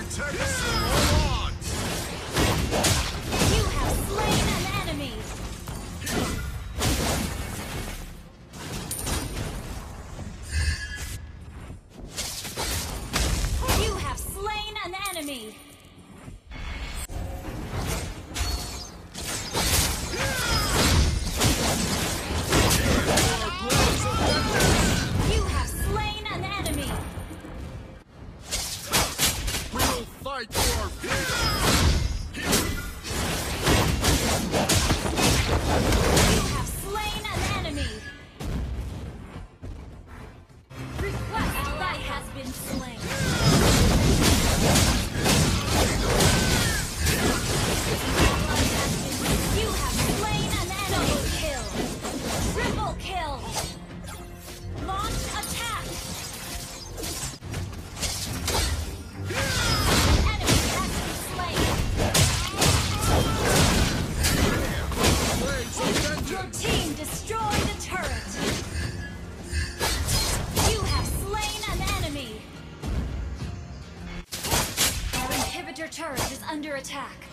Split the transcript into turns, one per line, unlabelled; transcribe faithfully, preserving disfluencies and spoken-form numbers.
Vortex on!
You have slain an enemy! You have slain an enemy! You have slain an enemy!
We'll fight for freedom!
You have slain an enemy! Request ally has been slain! Ally has been- You have slain an enemy! Kill! Triple kill! Launch attack! An enemy has been slain!
Waves of
Your
vengeance!
team destroyed a turret! You have slain an enemy! Our inhibitor turret is under attack.